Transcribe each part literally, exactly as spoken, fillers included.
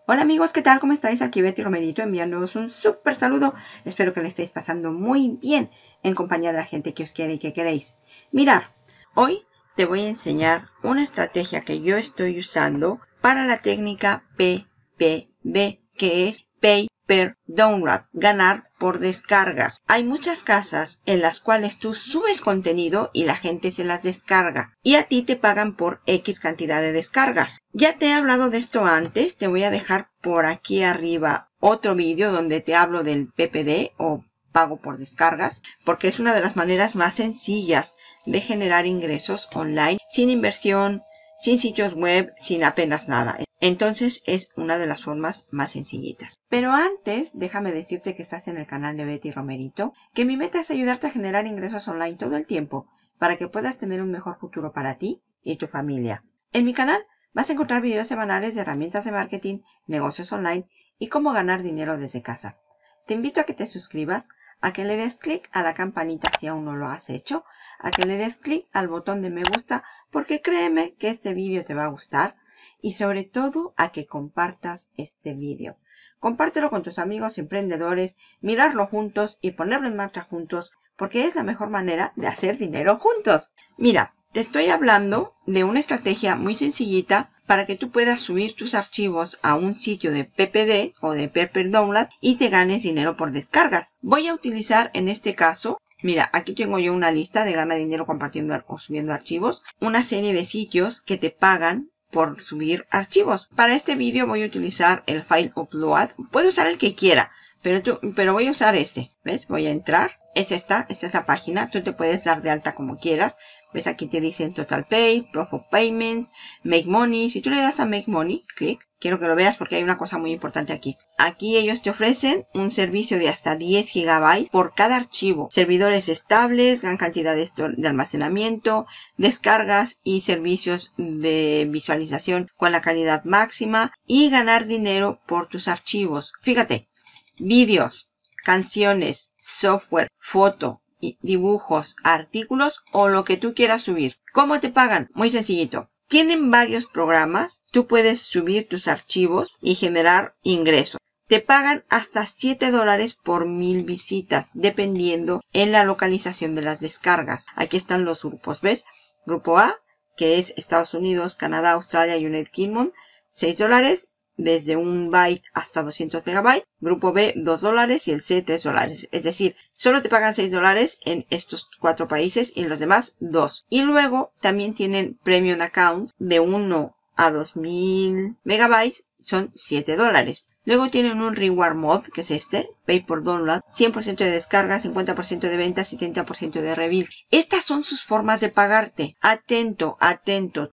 Hola amigos, ¿qué tal? ¿Cómo estáis? Aquí Betty Romerito enviándoos un súper saludo. Espero que le estéis pasando muy bien en compañía de la gente que os quiere y que queréis. Mirad, hoy te voy a enseñar una estrategia que yo estoy usando para la técnica P P D, que es Pay Per Download, ganar por descargas. Hay muchas casas en las cuales tú subes contenido y la gente se las descarga y a ti te pagan por X cantidad de descargas. Ya te he hablado de esto antes, te voy a dejar por aquí arriba otro vídeo donde te hablo del P P D o pago por descargas, porque es una de las maneras más sencillas de generar ingresos online sin inversión, sin sitios web, sin apenas nada. Entonces es una de las formas más sencillitas. Pero antes, déjame decirte que estás en el canal de Betty Romerito, que mi meta es ayudarte a generar ingresos online todo el tiempo para que puedas tener un mejor futuro para ti y tu familia. En mi canal vas a encontrar videos semanales de herramientas de marketing, negocios online y cómo ganar dinero desde casa. Te invito a que te suscribas, a que le des clic a la campanita si aún no lo has hecho, a que le des clic al botón de me gusta porque créeme que este vídeo te va a gustar y sobre todo a que compartas este vídeo. Compártelo con tus amigos emprendedores, mirarlo juntos y ponerlo en marcha juntos porque es la mejor manera de hacer dinero juntos. Mira, te estoy hablando de una estrategia muy sencillita para que tú puedas subir tus archivos a un sitio de P P D o de Pay Per Download y te ganes dinero por descargas. Voy a utilizar en este caso, mira, aquí tengo yo una lista de gana dinero compartiendo o subiendo archivos, una serie de sitios que te pagan por subir archivos. Para este vídeo voy a utilizar el File Upload. Puedo usar el que quiera, pero, tú, pero voy a usar este. ¿Ves? Voy a entrar. Es esta, esta es la página. Tú te puedes dar de alta como quieras. ¿Ves? Aquí te dicen Total Pay, Proof of Payments, Make Money. Si tú le das a Make Money, clic. Quiero que lo veas porque hay una cosa muy importante aquí. Aquí ellos te ofrecen un servicio de hasta diez gigabytes por cada archivo. Servidores estables, gran cantidad de, de almacenamiento, descargas y servicios de visualización con la calidad máxima y ganar dinero por tus archivos. Fíjate, vídeos, canciones, software, foto, dibujos, artículos o lo que tú quieras subir. ¿Cómo te pagan? Muy sencillito. Tienen varios programas. Tú puedes subir tus archivos y generar ingresos. Te pagan hasta siete dólares por mil visitas, dependiendo en la localización de las descargas. Aquí están los grupos, ¿ves? Grupo A, que es Estados Unidos, Canadá, Australia y United Kingdom, seis dólares. Desde un byte hasta doscientos megabytes. Grupo B, dos dólares y el C, tres dólares. Es decir, solo te pagan seis dólares en estos cuatro países y en los demás, dos. Y luego también tienen Premium Account de uno a dos mil megabytes, son siete dólares. Luego tienen un Reward Mode, que es este, Pay Per Download, cien por ciento de descarga, cincuenta por ciento de ventas y treinta por ciento de reveals. Estas son sus formas de pagarte. Atento, atento.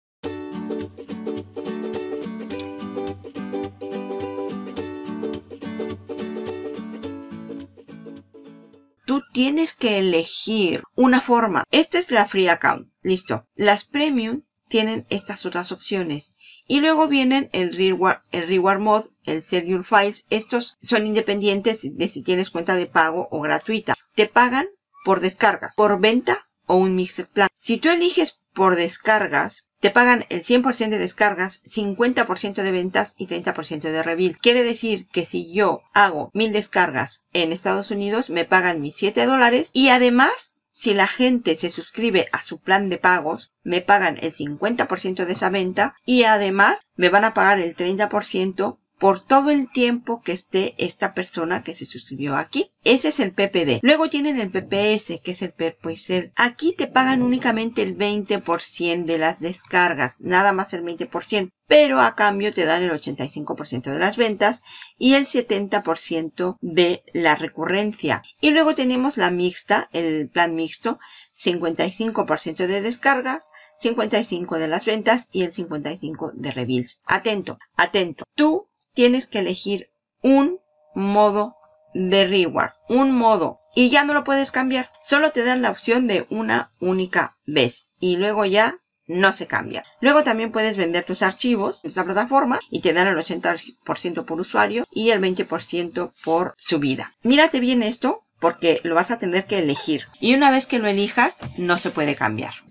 Tú tienes que elegir una forma. Esta es la Free Account. Listo. Las Premium tienen estas otras opciones. Y luego vienen el Reward, el Reward Mode, el Sell Your Files. Estos son independientes de si tienes cuenta de pago o gratuita. Te pagan por descargas, por venta o un Mixed Plan. Si tú eliges por descargas, te pagan el cien por ciento de descargas, cincuenta por ciento de ventas y treinta por ciento de reveal. Quiere decir que si yo hago mil descargas en Estados Unidos, me pagan mis siete dólares y además, si la gente se suscribe a su plan de pagos, me pagan el cincuenta por ciento de esa venta y además me van a pagar el treinta por ciento por todo el tiempo que esté esta persona que se suscribió aquí. Ese es el P P D. Luego tienen el P P S, que es el Pay Per Sell. Aquí te pagan únicamente el veinte por ciento de las descargas, nada más el veinte por ciento, pero a cambio te dan el ochenta y cinco por ciento de las ventas y el setenta por ciento de la recurrencia. Y luego tenemos la mixta, el plan mixto, cincuenta y cinco por ciento de descargas, cincuenta y cinco por ciento de las ventas y el cincuenta y cinco por ciento de reveals. Atento, atento. Tú tienes que elegir un modo de reward, un modo, y ya no lo puedes cambiar. Solo te dan la opción de una única vez y luego ya no se cambia. Luego también puedes vender tus archivos en esta plataforma y te dan el ochenta por ciento por usuario y el veinte por ciento por subida. Mírate bien esto porque lo vas a tener que elegir y una vez que lo elijas no se puede cambiar.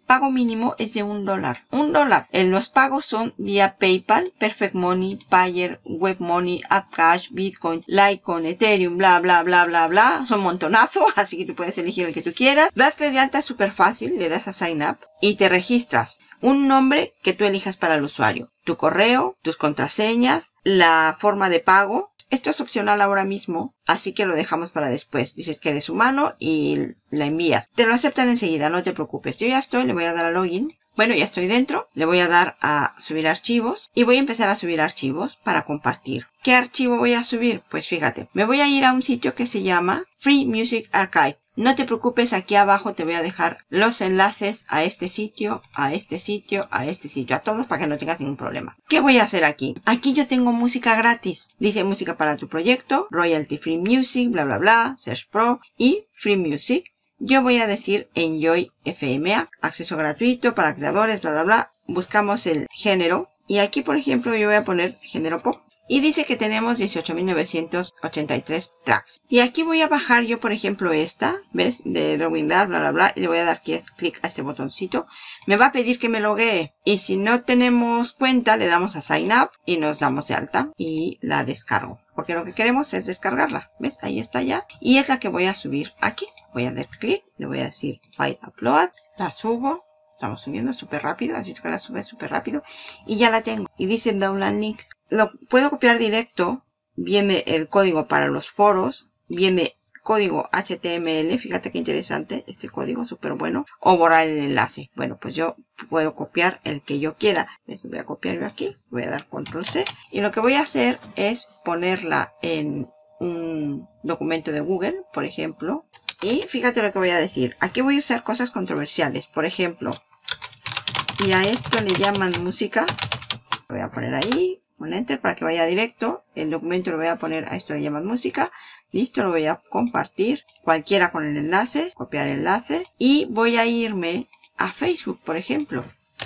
pago mínimo es de un dólar. Un dólar. En los pagos son vía PayPal, Perfect Money, Payer, WebMoney, AppCash, Bitcoin, Litecoin, Ethereum, bla, bla, bla, bla, bla. Son montonazo, así que tú puedes elegir el que tú quieras. Dasle de alta súper fácil, le das a Sign Up y te registras. Un nombre que tú elijas para el usuario. Tu correo, tus contraseñas, la forma de pago. Esto es opcional ahora mismo, así que lo dejamos para después. Dices que eres humano y la envías. Te lo aceptan enseguida, no te preocupes. Yo ya estoy, le voy a dar a login. Bueno, ya estoy dentro. Le voy a dar a subir archivos y voy a empezar a subir archivos para compartir. ¿Qué archivo voy a subir? Pues fíjate, me voy a ir a un sitio que se llama Free Music Archive. No te preocupes, aquí abajo te voy a dejar los enlaces a este sitio, a este sitio, a este sitio, a todos para que no tengas ningún problema. ¿Qué voy a hacer aquí? Aquí yo tengo música gratis. Dice música para tu proyecto, Royalty Free Music, bla, bla, bla, Search Pro y Free Music. Yo voy a decir Enjoy F M A, acceso gratuito para creadores, bla, bla, bla. Buscamos el género y aquí, por ejemplo, yo voy a poner género pop. Y dice que tenemos dieciocho mil novecientos ochenta y tres tracks. Y aquí voy a bajar yo, por ejemplo, esta, ¿ves? De Drawing Dar, bla, bla, bla. Y le voy a dar clic a este botoncito. Me va a pedir que me loguee. Y si no tenemos cuenta, le damos a Sign Up y nos damos de alta. Y la descargo. Porque lo que queremos es descargarla. ¿Ves? Ahí está ya. Y es la que voy a subir aquí. Voy a dar clic. Le voy a decir File Upload. La subo. Estamos subiendo súper rápido. Has visto que la sube súper rápido. Y ya la tengo. Y dice Download Link. Lo puedo copiar directo. Viene el código para los foros. Viene código H T M L. Fíjate qué interesante este código. Súper bueno. O borrar el enlace. Bueno, pues yo puedo copiar el que yo quiera. Voy a copiar yo aquí. Voy a dar control C. Y lo que voy a hacer es ponerla en un documento de Google, por ejemplo. Y fíjate lo que voy a decir. Aquí voy a usar cosas controversiales. Por ejemplo, y a esto le llaman música. Lo voy a poner ahí. Un enter para que vaya directo. El documento lo voy a poner a esto le llaman música. Listo, lo voy a compartir. Cualquiera con el enlace. Copiar el enlace. Y voy a irme a Facebook, por ejemplo.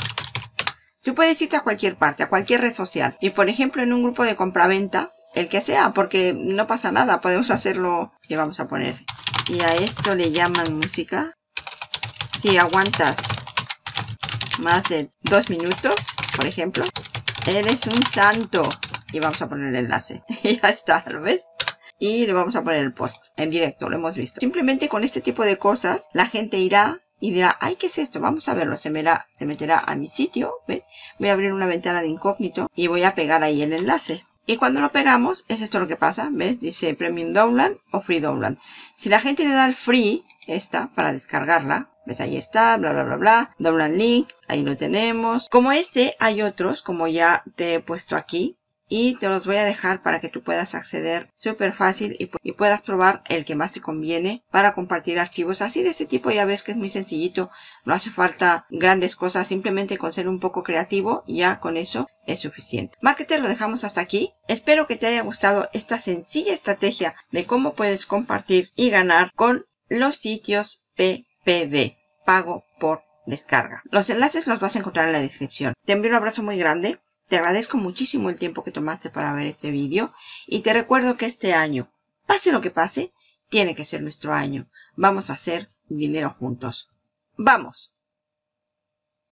Tú puedes irte a cualquier parte, a cualquier red social. Y por ejemplo en un grupo de compraventa, el que sea, porque no pasa nada. Podemos hacerlo. Y vamos a poner. Y a esto le llaman música. Si aguantas más de dos minutos, por ejemplo. Eres un santo. Y vamos a poner el enlace. Y ya está, ¿lo ves? Y le vamos a poner el post. En directo, lo hemos visto. Simplemente con este tipo de cosas, la gente irá y dirá, ay, ¿qué es esto? Vamos a verlo. Se, merá, se meterá a mi sitio, ¿ves? Voy a abrir una ventana de incógnito y voy a pegar ahí el enlace. Y cuando lo pegamos, es esto lo que pasa, ¿ves? Dice Premium Download o Free Download. Si la gente le da el Free, esta, para descargarla, ¿ves? Ahí está, bla, bla, bla, bla. Download Link, ahí lo tenemos. Como este, hay otros, como ya te he puesto aquí. Y te los voy a dejar para que tú puedas acceder súper fácil y, y puedas probar el que más te conviene para compartir archivos. Así de este tipo ya ves que es muy sencillito. No hace falta grandes cosas. Simplemente con ser un poco creativo, ya con eso es suficiente. Marketer, lo dejamos hasta aquí. Espero que te haya gustado esta sencilla estrategia de cómo puedes compartir y ganar con los sitios P P V. Pago por descarga. Los enlaces los vas a encontrar en la descripción. Te envío un abrazo muy grande. Te agradezco muchísimo el tiempo que tomaste para ver este vídeo y te recuerdo que este año, pase lo que pase, tiene que ser nuestro año. Vamos a hacer dinero juntos. ¡Vamos!